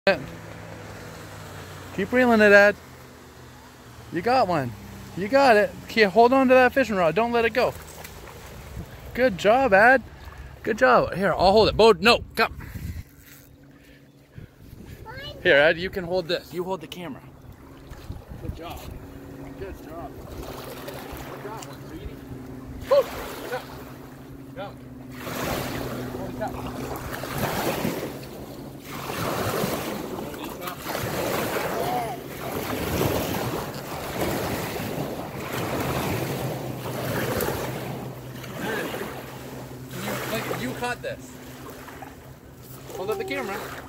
Keep reeling it, Ed. You got one. You got it. Hold on to that fishing rod. Don't let it go. Good job, Ad. Good job. Here, I'll hold it. Bo, no, come. Here, Ed, you can hold this. You hold the camera. Good job. Good job. Good job, sweetie. Bo, come. Come. Holy cow. You caught this. Hold up the camera.